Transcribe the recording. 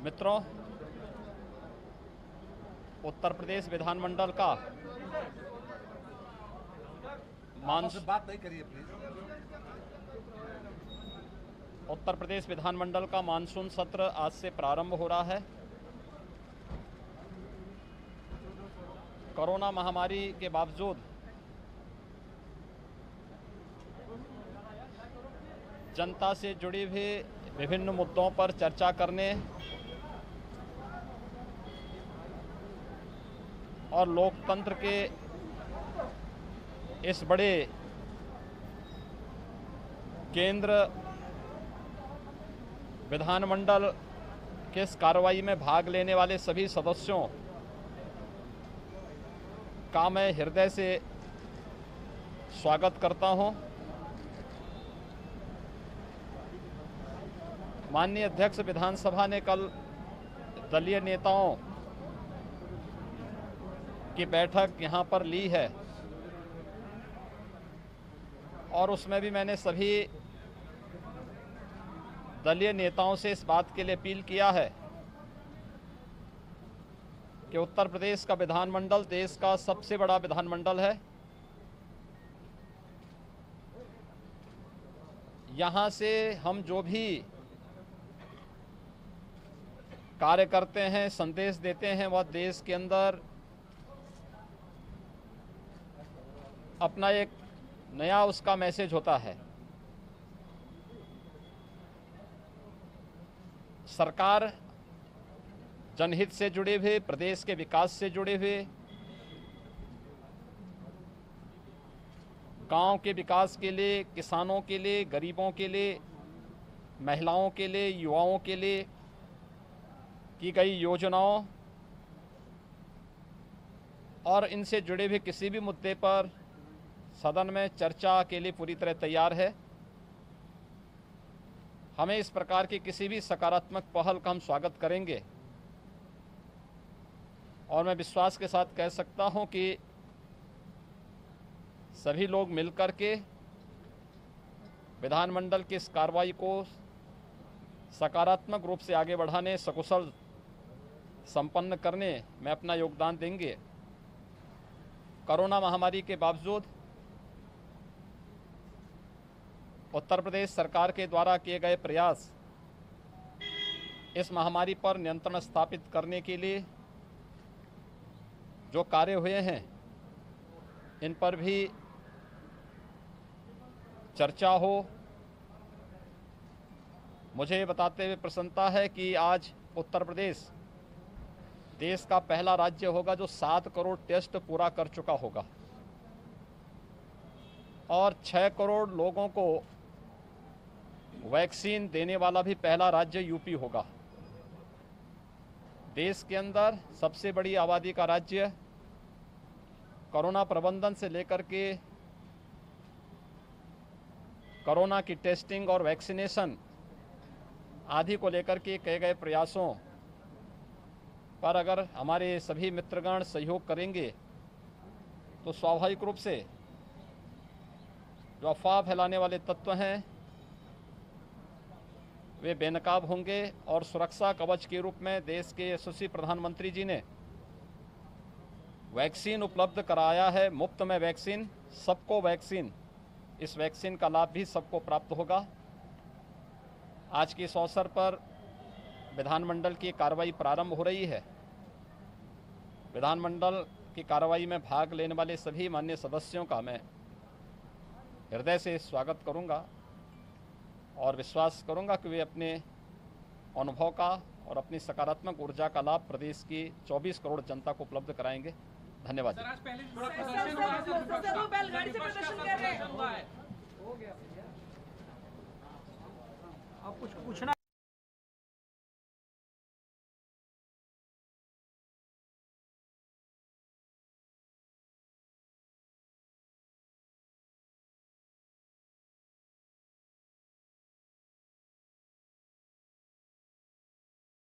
मित्रों, उत्तर प्रदेश विधानमंडल का उत्तर प्रदेश विधानमंडल का मानसून सत्र आज से प्रारंभ हो रहा है। कोरोना महामारी के बावजूद जनता से जुड़ी हुई विभिन्न मुद्दों पर चर्चा करने और लोकतंत्र के इस बड़े केंद्र विधानमंडल के इस कार्रवाई में भाग लेने वाले सभी सदस्यों का मैं हृदय से स्वागत करता हूं। माननीय अध्यक्ष विधानसभा ने कल दलीय नेताओं की बैठक यहां पर ली है और उसमें भी मैंने सभी दलीय नेताओं से इस बात के लिए अपील किया है कि उत्तर प्रदेश का विधानमंडल देश का सबसे बड़ा विधानमंडल है। यहां से हम जो भी कार्य करते हैं, संदेश देते हैं, वह देश के अंदर अपना एक नया उसका मैसेज होता है। सरकार जनहित से जुड़े हुए, प्रदेश के विकास से जुड़े हुए, गांव के विकास के लिए, किसानों के लिए, गरीबों के लिए, महिलाओं के लिए, युवाओं के लिए की गई योजनाओं और इनसे जुड़े हुए किसी भी मुद्दे पर सदन में चर्चा के लिए पूरी तरह तैयार है। हमें इस प्रकार की किसी भी सकारात्मक पहल का हम स्वागत करेंगे और मैं विश्वास के साथ कह सकता हूं कि सभी लोग मिलकर के विधानमंडल की इस कार्रवाई को सकारात्मक रूप से आगे बढ़ाने, सकुशल संपन्न करने में अपना योगदान देंगे। कोरोना महामारी के बावजूद उत्तर प्रदेश सरकार के द्वारा किए गए प्रयास इस महामारी पर नियंत्रण स्थापित करने के लिए जो कार्य हुए हैं, इन पर भी चर्चा हो। मुझे बताते हुए प्रसन्नता है कि आज उत्तर प्रदेश देश का पहला राज्य होगा जो 7 करोड़ टेस्ट पूरा कर चुका होगा और 6 करोड़ लोगों को वैक्सीन देने वाला भी पहला राज्य यूपी होगा। देश के अंदर सबसे बड़ी आबादी का राज्य, कोरोना प्रबंधन से लेकर के कोरोना की टेस्टिंग और वैक्सीनेशन आदि को लेकर के किए गए प्रयासों पर अगर हमारे सभी मित्रगण सहयोग करेंगे तो स्वाभाविक रूप से जो अफवाह फैलाने वाले तत्व हैं वे बेनकाब होंगे और सुरक्षा कवच के रूप में देश के यशस्वी प्रधानमंत्री जी ने वैक्सीन उपलब्ध कराया है। मुफ्त में वैक्सीन, सबको वैक्सीन, इस वैक्सीन का लाभ भी सबको प्राप्त होगा। आज के इस अवसर पर विधानमंडल की कार्रवाई प्रारंभ हो रही है। विधानमंडल की कार्रवाई में भाग लेने वाले सभी माननीय सदस्यों का मैं हृदय से स्वागत करूंगा और विश्वास करूंगा कि वे अपने अनुभव का और अपनी सकारात्मक ऊर्जा का लाभ प्रदेश की 24 करोड़ जनता को उपलब्ध कराएंगे। धन्यवाद। आप कुछ पूछना